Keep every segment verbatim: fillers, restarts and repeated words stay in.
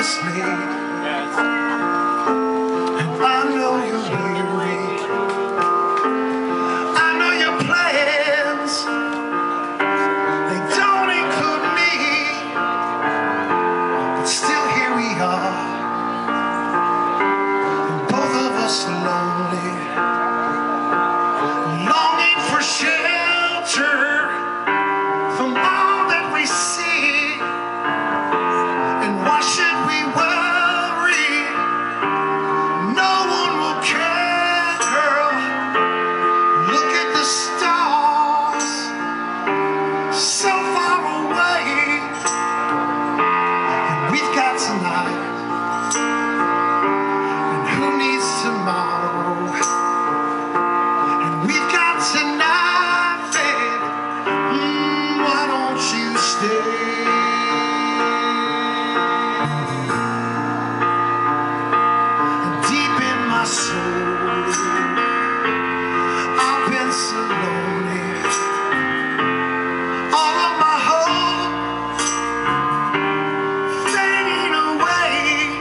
honestly, and I know you're weary. I know your plans, they don't include me, but still here we are, and both of us lonely, longing for shelter from all that we see. And why should we worry? No one will care, girl. Look at the stars, so far away. And we've got tonight, and who needs tomorrow? And we've got tonight, babe. Mm, why don't you stay? I've been so lonely, all of my hope fading away,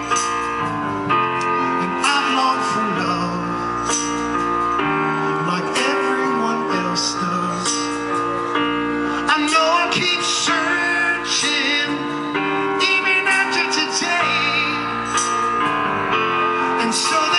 and I've longed for love like everyone else does. I know I keep searching even after today, and so there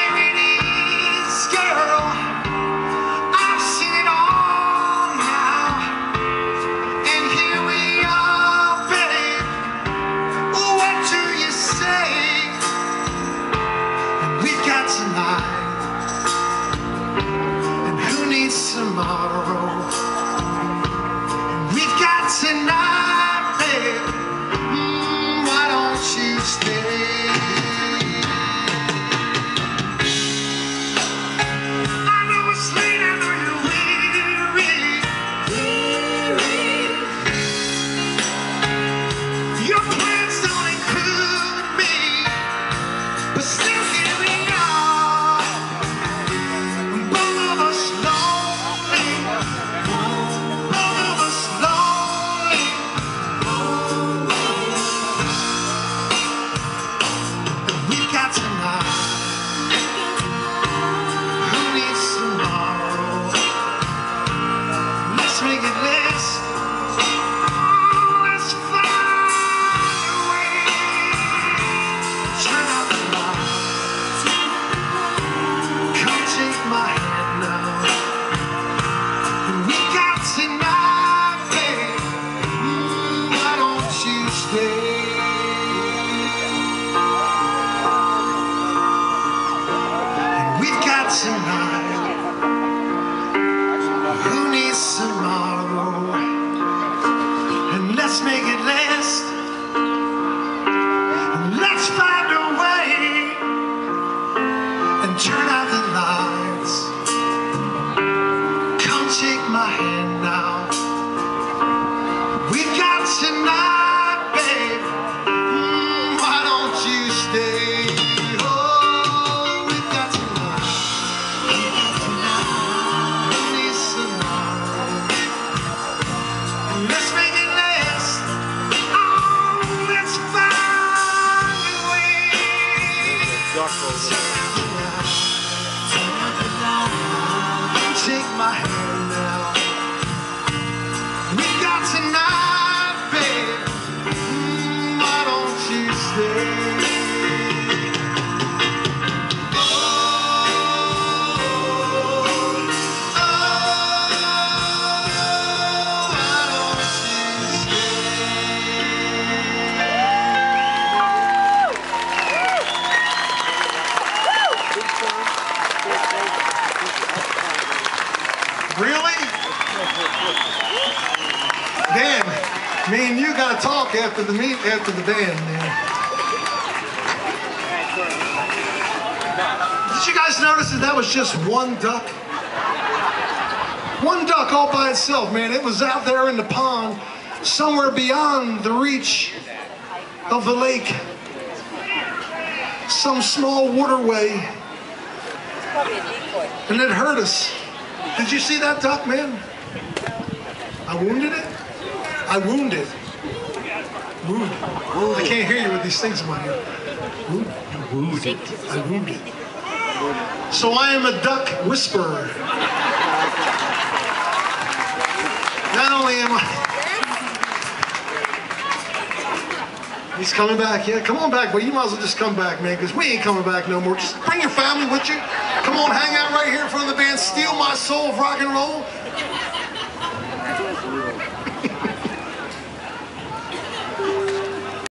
tomorrow. We've got tonight, babe. Mm, why don't you stay? I know it's late, I know you're weary. Your plans don't include me, but still here we are. Both of us lonely. Tonight, who needs tomorrow? And let's make it last, and let's find a way and turn out the lights. Come take my hand now. We've got tonight, babe. Mm, why don't you stay? Take my hand now. We got tonight, babe. Mm, why don't you stay? Oh, oh, why don't you Really? Dan, me and you gotta talk after the meet, after the band, man. Did you guys notice that that was just one duck? One duck all by itself, man. It was out there in the pond, somewhere beyond the reach of the lake. Some small waterway. And it hurt us. Did you see that duck, man? I wounded it? I wounded. Wounded. I can't hear you with these things in my ear. Wooed. I wooed. So I am a duck whisperer. Not only am I... He's coming back, yeah. Come on back, but you might as well just come back, man, because we ain't coming back no more. Just bring your family with you. Come on, hang out right here in front of the band. Steal My Soul of Rock and Roll.